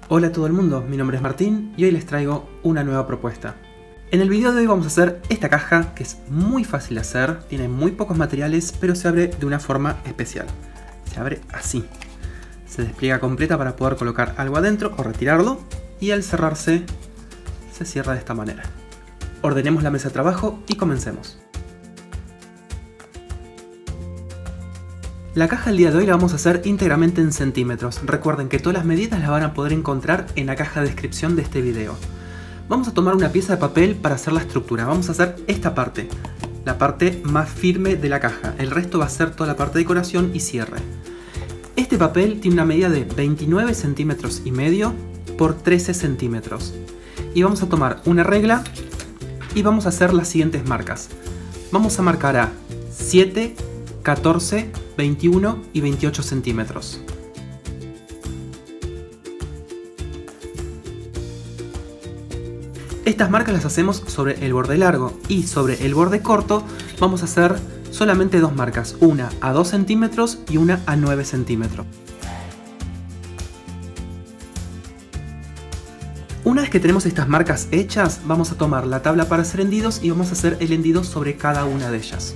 Hola a todo el mundo, mi nombre es Martín y hoy les traigo una nueva propuesta. En el video de hoy vamos a hacer esta caja que es muy fácil de hacer, tiene muy pocos materiales, pero se abre de una forma especial. Se abre así. Se despliega completa para poder colocar algo adentro o retirarlo y al cerrarse se cierra de esta manera. Ordenemos la mesa de trabajo y comencemos. La caja del día de hoy la vamos a hacer íntegramente en centímetros. Recuerden que todas las medidas las van a poder encontrar en la caja de descripción de este video. Vamos a tomar una pieza de papel para hacer la estructura. Vamos a hacer esta parte, la parte más firme de la caja. El resto va a ser toda la parte de decoración y cierre. Este papel tiene una medida de 29 centímetros y medio por 13 centímetros. Y vamos a tomar una regla y vamos a hacer las siguientes marcas. Vamos a marcar a 7, 14, 21 y 28 centímetros. Estas marcas las hacemos sobre el borde largo y sobre el borde corto vamos a hacer solamente dos marcas, una a 2 centímetros y una a 9 centímetros. Una vez que tenemos estas marcas hechas, vamos a tomar la tabla para hacer hendidos y vamos a hacer el hendido sobre cada una de ellas.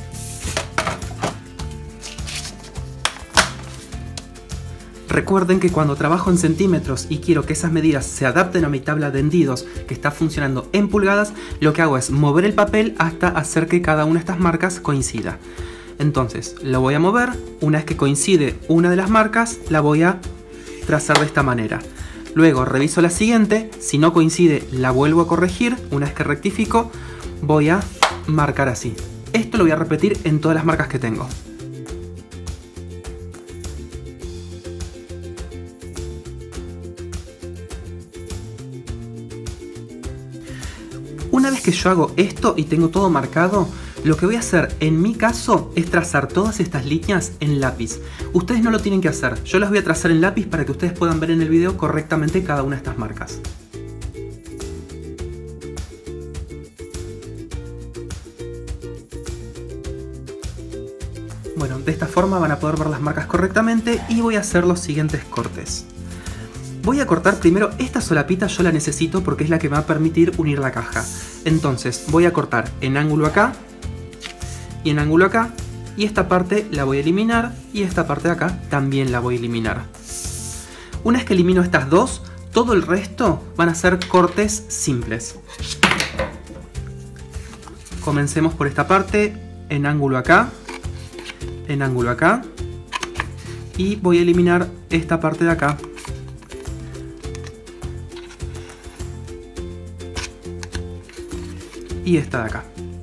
Recuerden que cuando trabajo en centímetros y quiero que esas medidas se adapten a mi tabla de hendidos que está funcionando en pulgadas, lo que hago es mover el papel hasta hacer que cada una de estas marcas coincida. Entonces lo voy a mover, una vez que coincide una de las marcas la voy a trazar de esta manera. Luego reviso la siguiente, si no coincide la vuelvo a corregir, una vez que rectifico voy a marcar así. Esto lo voy a repetir en todas las marcas que tengo. Una vez que yo hago esto y tengo todo marcado, lo que voy a hacer en mi caso es trazar todas estas líneas en lápiz. Ustedes no lo tienen que hacer, yo las voy a trazar en lápiz para que ustedes puedan ver en el video correctamente cada una de estas marcas. Bueno, de esta forma van a poder ver las marcas correctamente y voy a hacer los siguientes cortes. Voy a cortar primero esta solapita, yo la necesito porque es la que me va a permitir unir la caja. Entonces voy a cortar en ángulo acá y en ángulo acá, y esta parte la voy a eliminar y esta parte de acá también la voy a eliminar. Una vez que elimino estas dos, todo el resto van a ser cortes simples. Comencemos por esta parte, en ángulo acá y voy a eliminar esta parte de acá. Y esta de acá.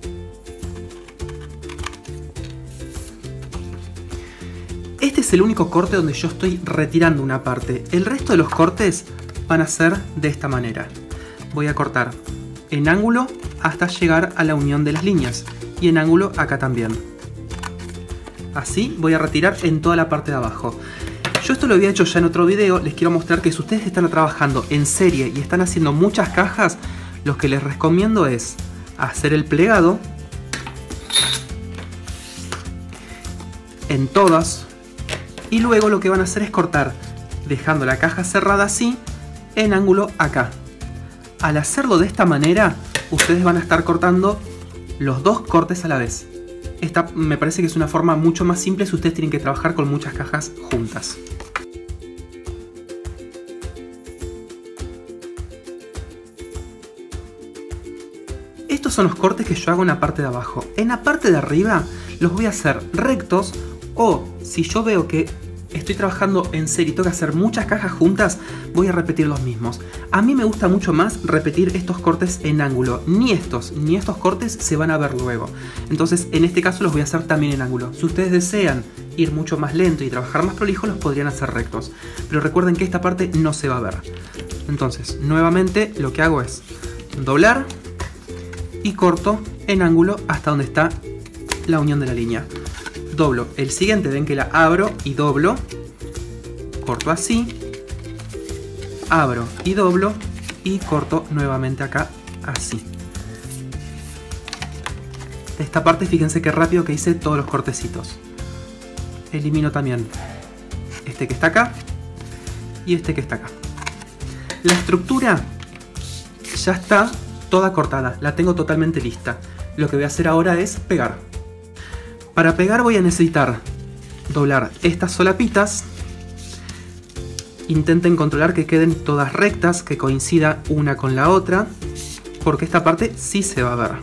Este es el único corte donde yo estoy retirando una parte. El resto de los cortes van a ser de esta manera. Voy a cortar en ángulo hasta llegar a la unión de las líneas. Y en ángulo acá también. Así voy a retirar en toda la parte de abajo. Yo esto lo había hecho ya en otro video. Les quiero mostrar que si ustedes están trabajando en serie y están haciendo muchas cajas, lo que les recomiendo es hacer el plegado en todas y luego lo que van a hacer es cortar dejando la caja cerrada así en ángulo acá. Al hacerlo de esta manera ustedes van a estar cortando los dos cortes a la vez. Esta me parece que es una forma mucho más simple si ustedes tienen que trabajar con muchas cajas juntas. Estos son los cortes que yo hago en la parte de abajo. En la parte de arriba los voy a hacer rectos, o si yo veo que estoy trabajando en serie y tengo que hacer muchas cajas juntas, voy a repetir los mismos. A mí me gusta mucho más repetir estos cortes en ángulo. Ni estos cortes se van a ver luego. Entonces en este caso los voy a hacer también en ángulo. Si ustedes desean ir mucho más lento y trabajar más prolijo, los podrían hacer rectos. Pero recuerden que esta parte no se va a ver. Entonces nuevamente lo que hago es doblar y corto en ángulo hasta donde está la unión de la línea. Doblo el siguiente, ven que la abro y doblo, corto así, abro y doblo y corto nuevamente acá así. Esta parte fíjense qué rápido que hice todos los cortecitos. Elimino también este que está acá y este que está acá. La estructura ya está toda cortada, la tengo totalmente lista. Lo que voy a hacer ahora es pegar. Para pegar voy a necesitar doblar estas solapitas. Intenten controlar que queden todas rectas, que coincida una con la otra, porque esta parte sí se va a ver.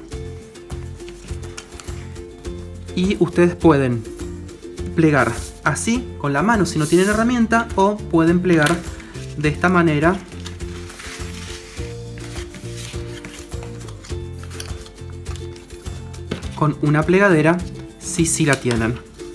Y ustedes pueden plegar así con la mano si no tienen herramienta, o pueden plegar de esta manera con una plegadera si sí la tienen.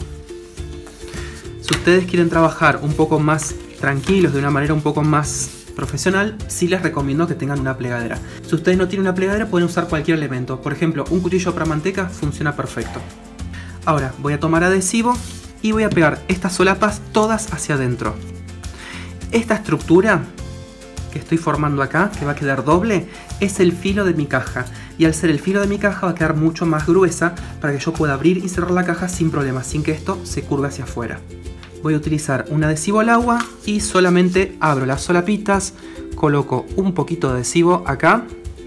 Si ustedes quieren trabajar un poco más tranquilos, de una manera un poco más profesional, sí les recomiendo que tengan una plegadera. Si ustedes no tienen una plegadera, pueden usar cualquier elemento. Por ejemplo, un cuchillo para manteca funciona perfecto. Ahora voy a tomar adhesivo y voy a pegar estas solapas todas hacia adentro. Esta estructura que estoy formando acá, que va a quedar doble, es el filo de mi caja. Y al ser el filo de mi caja va a quedar mucho más gruesa para que yo pueda abrir y cerrar la caja sin problemas, sin que esto se curve hacia afuera. Voy a utilizar un adhesivo al agua y solamente abro las solapitas, coloco un poquito de adhesivo acá.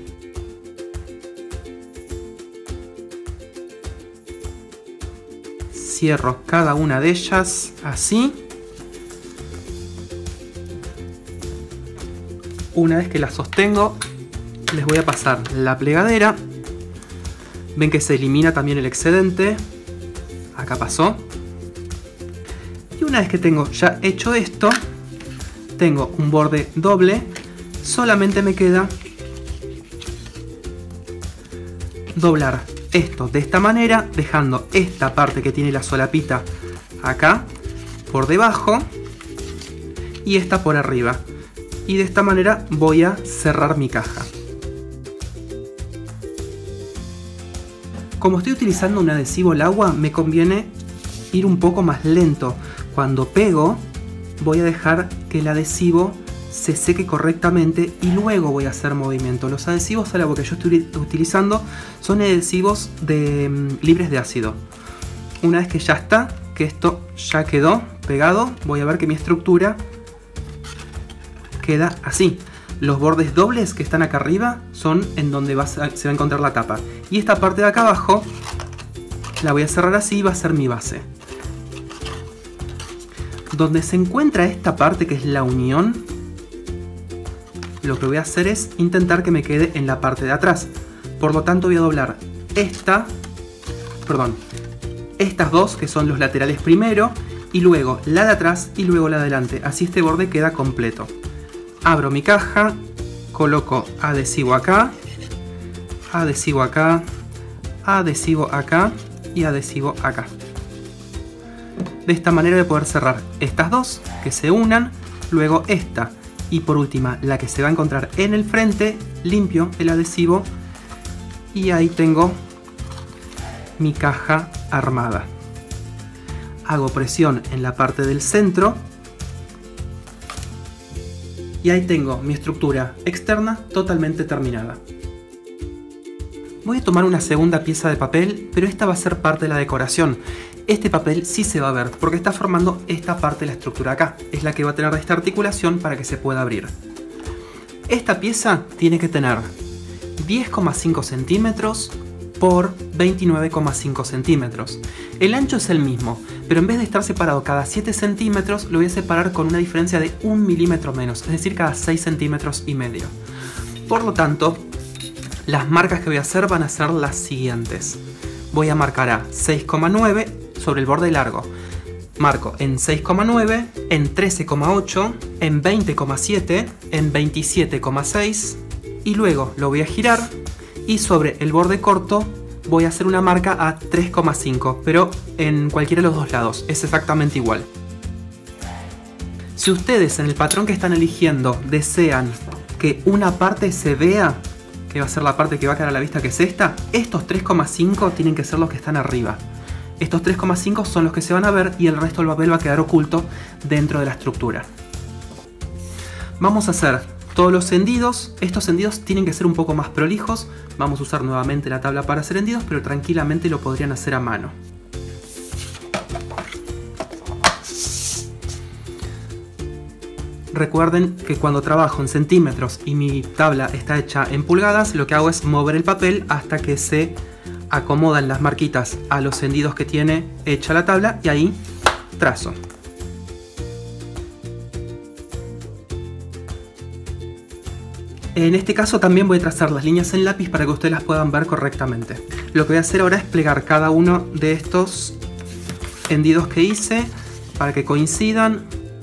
Cierro cada una de ellas así. Una vez que las sostengo, les voy a pasar la plegadera. Ven que se elimina también el excedente. Acá pasó. Y una vez que tengo ya hecho esto, tengo un borde doble. Solamente me queda doblar esto de esta manera, dejando esta parte que tiene la solapita acá por debajo y esta por arriba. Y de esta manera voy a cerrar mi caja. Como estoy utilizando un adhesivo al agua, me conviene ir un poco más lento. Cuando pego, voy a dejar que el adhesivo se seque correctamente y luego voy a hacer movimiento. Los adhesivos al agua que yo estoy utilizando son adhesivos libres de ácido. Una vez que ya está, que esto ya quedó pegado, voy a ver que mi estructura queda así. Los bordes dobles que están acá arriba son en donde se va a encontrar la tapa. Y esta parte de acá abajo la voy a cerrar así y va a ser mi base. Donde se encuentra esta parte que es la unión, lo que voy a hacer es intentar que me quede en la parte de atrás. Por lo tanto voy a doblar estas dos que son los laterales primero, y luego la de atrás y luego la de adelante. Así este borde queda completo. Abro mi caja, coloco adhesivo acá, adhesivo acá, adhesivo acá y adhesivo acá. De esta manera voy a poder cerrar estas dos que se unan, luego esta y por última la que se va a encontrar en el frente. Limpio el adhesivo y ahí tengo mi caja armada. Hago presión en la parte del centro y ahí tengo mi estructura externa totalmente terminada. Voy a tomar una segunda pieza de papel, pero esta va a ser parte de la decoración. Este papel sí se va a ver porque está formando esta parte de la estructura acá. Es la que va a tener esta articulación para que se pueda abrir. Esta pieza tiene que tener 10,5 centímetros por 29,5 centímetros. El ancho es el mismo, pero en vez de estar separado cada 7 centímetros, lo voy a separar con una diferencia de 1 milímetro menos, es decir, cada 6 centímetros y medio. Por lo tanto, las marcas que voy a hacer van a ser las siguientes. Voy a marcar a 6,9 sobre el borde largo. Marco en 6,9, en 13,8, en 20,7, en 27,6 y luego lo voy a girar y sobre el borde corto voy a hacer una marca a 3,5, pero en cualquiera de los dos lados, es exactamente igual. Si ustedes en el patrón que están eligiendo desean que una parte se vea, que va a ser la parte que va a quedar a la vista, que es esta, estos 3,5 tienen que ser los que están arriba. Estos 3,5 son los que se van a ver y el resto del papel va a quedar oculto dentro de la estructura. Vamos a hacer todos los hendidos. Estos hendidos tienen que ser un poco más prolijos. Vamos a usar nuevamente la tabla para hacer hendidos, pero tranquilamente lo podrían hacer a mano. recuerden que cuando trabajo en centímetros y mi tabla está hecha en pulgadas, lo que hago es mover el papel hasta que se acomodan las marquitas a los hendidos que tiene hecha la tabla y ahí trazo. En este caso también voy a trazar las líneas en lápiz para que ustedes las puedan ver correctamente. Lo que voy a hacer ahora es plegar cada uno de estos hendidos que hice para que coincidan.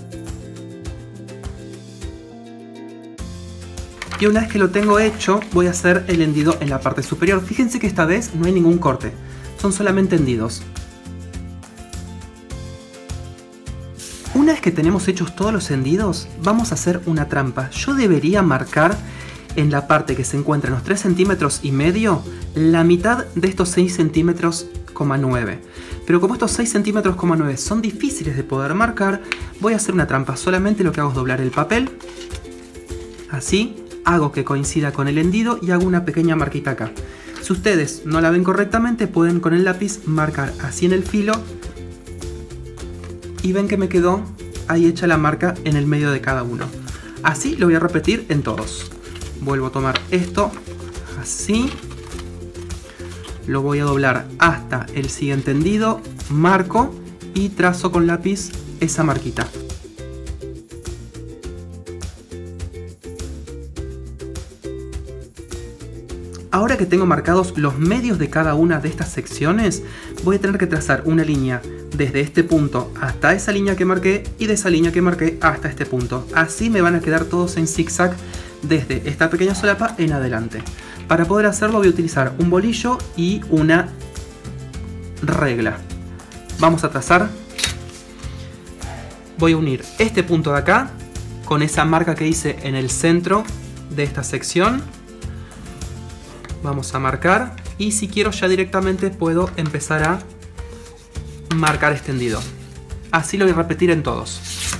Y una vez que lo tengo hecho, voy a hacer el hendido en la parte superior. Fíjense que esta vez no hay ningún corte, son solamente hendidos. Una vez que tenemos hechos todos los hendidos, vamos a hacer una trampa. Yo debería marcar en la parte que se encuentra en los 3,5 centímetros la mitad de estos 6,9 centímetros. Pero como estos 6,9 centímetros son difíciles de poder marcar, voy a hacer una trampa. Solamente lo que hago es doblar el papel, así, hago que coincida con el hendido y hago una pequeña marquita acá. Si ustedes no la ven correctamente, pueden con el lápiz marcar así en el filo y ven que me quedó ahí hecha la marca en el medio de cada uno. Así lo voy a repetir en todos. Vuelvo a tomar esto, así, lo voy a doblar hasta el siguiente hendido, marco y trazo con lápiz esa marquita. Ahora que tengo marcados los medios de cada una de estas secciones, voy a tener que trazar una línea desde este punto hasta esa línea que marqué y de esa línea que marqué hasta este punto. Así me van a quedar todos en zigzag desde esta pequeña solapa en adelante. Para poder hacerlo voy a utilizar un bolillo y una regla. Vamos a trazar. Voy a unir este punto de acá con esa marca que hice en el centro de esta sección. Vamos a marcar y si quiero ya directamente puedo empezar a marcar este hendido. Así lo voy a repetir en todos.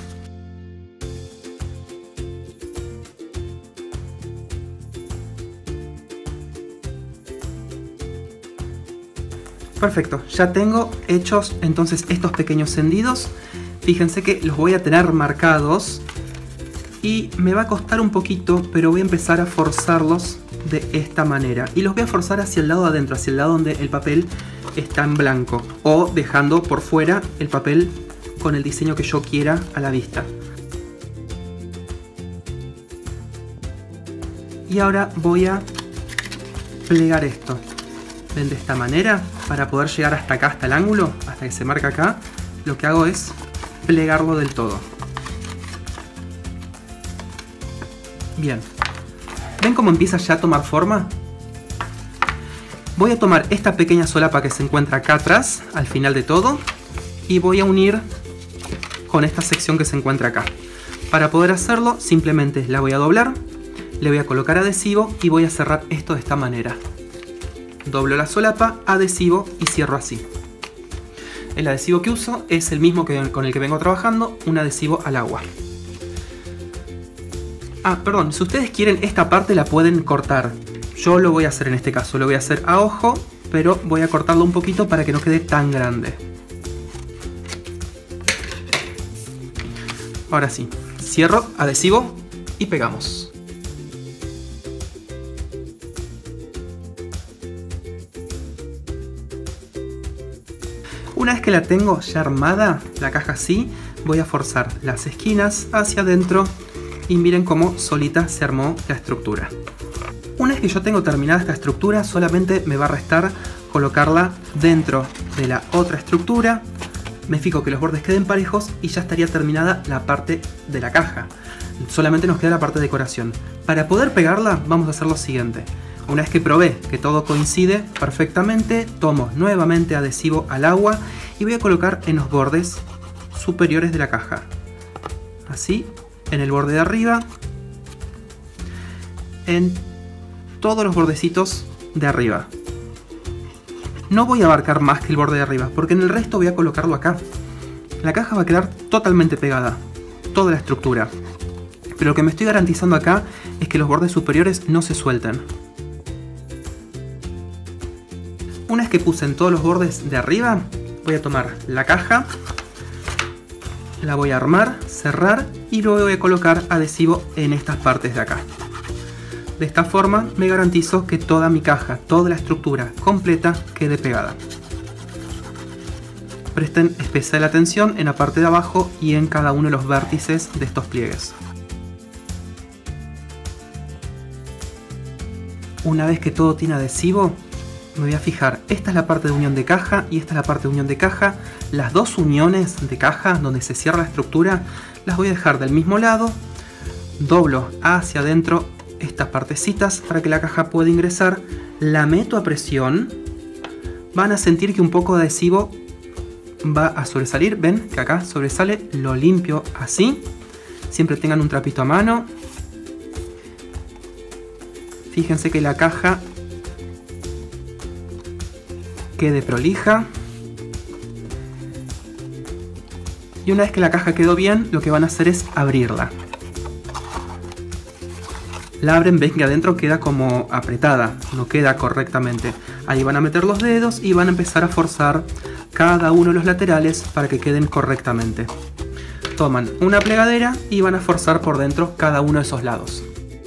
Perfecto, ya tengo hechos entonces estos pequeños hendidos. Fíjense que los voy a tener marcados y me va a costar un poquito, pero voy a empezar a forzarlos de esta manera. Y los voy a forzar hacia el lado de adentro, hacia el lado donde el papel está en blanco. O dejando por fuera el papel con el diseño que yo quiera a la vista. Y ahora voy a plegar esto. ¿Ven? De esta manera, para poder llegar hasta acá, hasta el ángulo, hasta que se marca acá, lo que hago es plegarlo del todo. Bien. ¿Ven cómo empieza ya a tomar forma? Voy a tomar esta pequeña solapa que se encuentra acá atrás, al final de todo, y voy a unir con esta sección que se encuentra acá. Para poder hacerlo, simplemente la voy a doblar, le voy a colocar adhesivo y voy a cerrar esto de esta manera. Doblo la solapa, adhesivo y cierro así. El adhesivo que uso es el mismo con el que vengo trabajando, un adhesivo al agua. Ah, perdón, si ustedes quieren esta parte la pueden cortar. Yo lo voy a hacer en este caso, lo voy a hacer a ojo, pero voy a cortarlo un poquito para que no quede tan grande. Ahora sí, cierro, adhesivo y pegamos. Una vez que la tengo ya armada, la caja así, voy a forzar las esquinas hacia adentro y miren cómo solita se armó la estructura. Una vez que yo tengo terminada esta estructura, solamente me va a restar colocarla dentro de la otra estructura. Me fijo que los bordes queden parejos y ya estaría terminada la parte de la caja. Solamente nos queda la parte de decoración. Para poder pegarla vamos a hacer lo siguiente. Una vez que probé que todo coincide perfectamente, tomo nuevamente adhesivo al agua y voy a colocar en los bordes superiores de la caja. Así, en el borde de arriba, en todos los bordecitos de arriba. No voy a abarcar más que el borde de arriba, porque en el resto voy a colocarlo acá. La caja va a quedar totalmente pegada, toda la estructura. Pero lo que me estoy garantizando acá es que los bordes superiores no se suelten. Una vez que puse en todos los bordes de arriba, voy a tomar la caja, la voy a armar, cerrar y luego voy a colocar adhesivo en estas partes de acá. De esta forma me garantizo que toda mi caja, toda la estructura completa quede pegada. Presten especial atención en la parte de abajo y en cada uno de los vértices de estos pliegues. Una vez que todo tiene adhesivo, me voy a fijar, esta es la parte de unión de caja y esta es la parte de unión de caja. Las dos uniones de caja donde se cierra la estructura las voy a dejar del mismo lado, doblo hacia adentro estas partecitas para que la caja pueda ingresar, la meto a presión, van a sentir que un poco de adhesivo va a sobresalir, ven que acá sobresale, lo limpio así, siempre tengan un trapito a mano, fíjense que la caja quede prolija. Y una vez que la caja quedó bien, lo que van a hacer es abrirla. La abren, ven que adentro queda como apretada, no queda correctamente. Ahí van a meter los dedos y van a empezar a forzar cada uno de los laterales para que queden correctamente. Toman una plegadera y van a forzar por dentro cada uno de esos lados.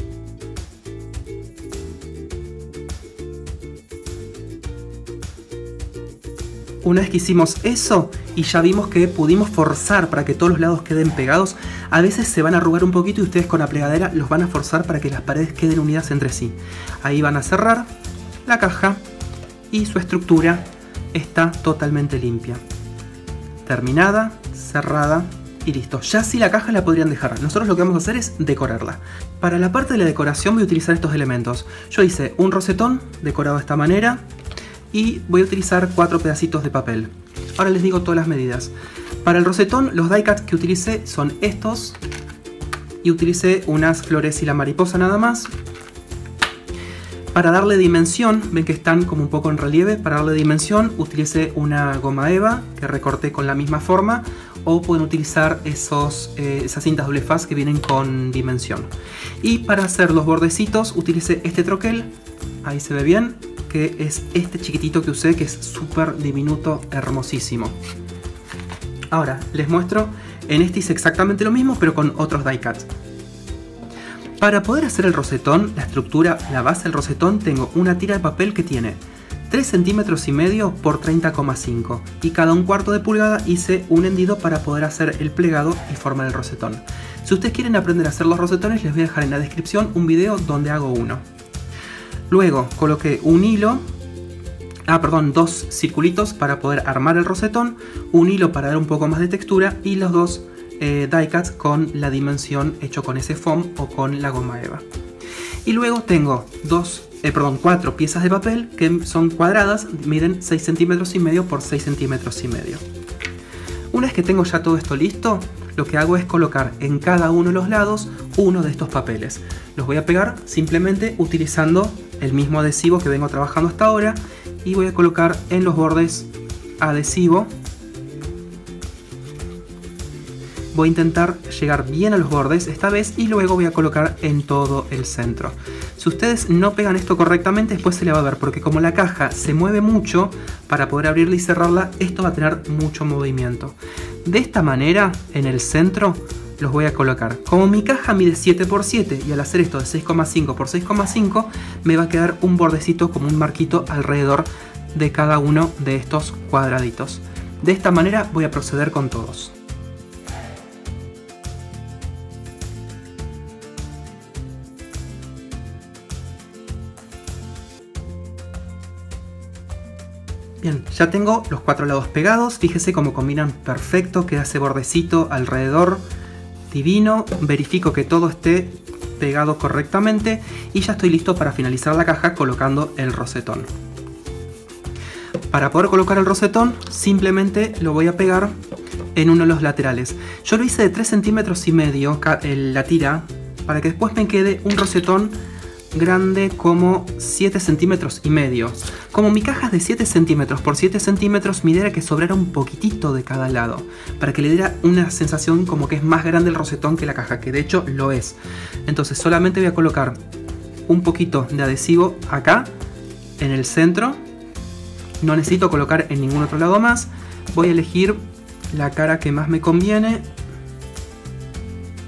Una vez que hicimos eso y ya vimos que pudimos forzar para que todos los lados queden pegados, a veces se van a arrugar un poquito y ustedes con la plegadera los van a forzar para que las paredes queden unidas entre sí. Ahí van a cerrar la caja y su estructura está totalmente limpia. Terminada, cerrada y listo. Ya sí la caja la podrían dejar. Nosotros lo que vamos a hacer es decorarla. Para la parte de la decoración voy a utilizar estos elementos. Yo hice un rosetón decorado de esta manera. Y voy a utilizar 4 pedacitos de papel. Ahora les digo todas las medidas. Para el rosetón, los die cuts que utilicé son estos. Y utilicé unas flores y la mariposa nada más. Para darle dimensión, ven que están como un poco en relieve. Para darle dimensión, utilicé una goma eva que recorté con la misma forma. O pueden utilizar esas cintas doble faz que vienen con dimensión. Y para hacer los bordecitos, utilicé este troquel. Ahí se ve bien. Que es este chiquitito que usé, que es súper diminuto, hermosísimo. Ahora les muestro, en este hice exactamente lo mismo pero con otros die cuts. Para poder hacer el rosetón, la estructura, la base del rosetón, tengo una tira de papel que tiene 3,5 centímetros por 30,5 y cada 1/4 de pulgada hice un hendido para poder hacer el plegado y formar el rosetón. Si ustedes quieren aprender a hacer los rosetones, les voy a dejar en la descripción un video donde hago uno. Luego coloqué un hilo, dos circulitos para poder armar el rosetón, un hilo para dar un poco más de textura y los dos die cuts con la dimensión hecho con ese foam o con la goma eva. Y luego tengo 4 piezas de papel que son cuadradas, miden 6,5 centímetros por 6,5 centímetros. Una vez que tengo ya todo esto listo, lo que hago es colocar en cada uno de los lados uno de estos papeles. Los voy a pegar simplemente utilizando el mismo adhesivo que vengo trabajando hasta ahora y voy a colocar en los bordes adhesivo. Voy a intentar llegar bien a los bordes esta vez y luego voy a colocar en todo el centro. Si ustedes no pegan esto correctamente, después se le va a ver, porque como la caja se mueve mucho, para poder abrirla y cerrarla, esto va a tener mucho movimiento. De esta manera, en el centro, los voy a colocar. Como mi caja mide 7 por 7 y al hacer esto de 6,5 por 6,5 me va a quedar un bordecito como un marquito alrededor de cada uno de estos cuadraditos. De esta manera voy a proceder con todos. Bien, ya tengo los 4 lados pegados, fíjese cómo combinan perfecto, queda ese bordecito alrededor. Divino, verifico que todo esté pegado correctamente y ya estoy listo para finalizar la caja colocando el rosetón. Para poder colocar el rosetón simplemente lo voy a pegar en uno de los laterales. Yo lo hice de 3,5 centímetros la tira para que después me quede un rosetón grande como 7,5 centímetros. Como mi caja es de 7 centímetros por 7 centímetros, mi idea era que sobrara un poquitito de cada lado, para que le diera una sensación como que es más grande el rosetón que la caja, que de hecho lo es. Entonces solamente voy a colocar un poquito de adhesivo acá, en el centro. No necesito colocar en ningún otro lado más. Voy a elegir la cara que más me conviene.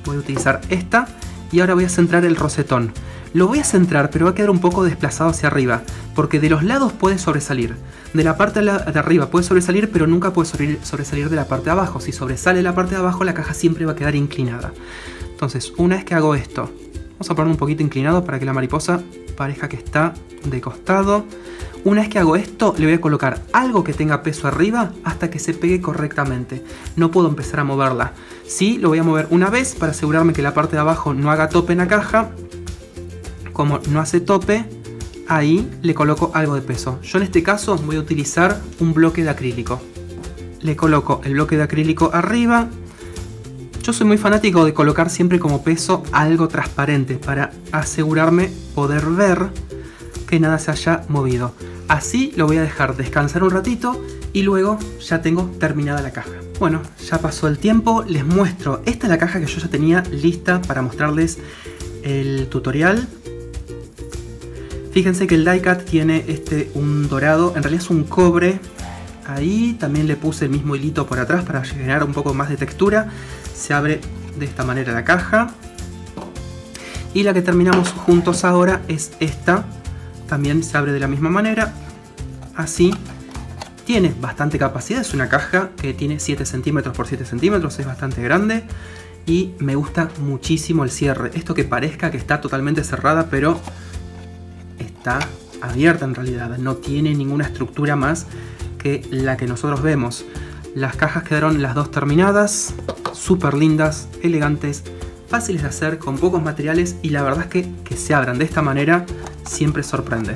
Voy a utilizar esta y ahora voy a centrar el rosetón. Lo voy a centrar, pero va a quedar un poco desplazado hacia arriba, porque de los lados puede sobresalir. De la parte de arriba puede sobresalir, pero nunca puede sobresalir de la parte de abajo. Si sobresale la parte de abajo, la caja siempre va a quedar inclinada. Entonces, una vez que hago esto, vamos a ponerlo un poquito inclinado para que la mariposa parezca que está de costado. Una vez que hago esto, le voy a colocar algo que tenga peso arriba hasta que se pegue correctamente. No puedo empezar a moverla. Sí, lo voy a mover una vez para asegurarme que la parte de abajo no haga tope en la caja. Como no hace tope, ahí le coloco algo de peso. Yo en este caso voy a utilizar un bloque de acrílico. Le coloco el bloque de acrílico arriba. Yo soy muy fanático de colocar siempre como peso algo transparente para asegurarme poder ver que nada se haya movido. Así lo voy a dejar descansar un ratito y luego ya tengo terminada la caja. Bueno, ya pasó el tiempo, les muestro. Esta es la caja que yo ya tenía lista para mostrarles el tutorial. Fíjense que el die cut tiene un dorado, en realidad es un cobre. Ahí también le puse el mismo hilito por atrás para generar un poco más de textura. Se abre de esta manera la caja. Y la que terminamos juntos ahora es esta. También se abre de la misma manera. Así. Tiene bastante capacidad. Es una caja que tiene 7 centímetros por 7 centímetros. Es bastante grande. Y me gusta muchísimo el cierre. Esto que parezca que está totalmente cerrada, pero está abierta en realidad. No tiene ninguna estructura más que la que nosotros vemos. Las cajas quedaron las dos terminadas. Súper lindas, elegantes, fáciles de hacer, con pocos materiales. Y la verdad es que se abran de esta manera siempre sorprende.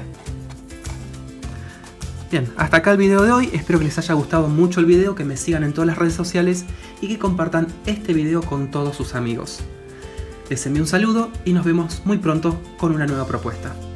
Bien, hasta acá el video de hoy. Espero que les haya gustado mucho el video, que me sigan en todas las redes sociales y que compartan este video con todos sus amigos. Les envío un saludo y nos vemos muy pronto con una nueva propuesta.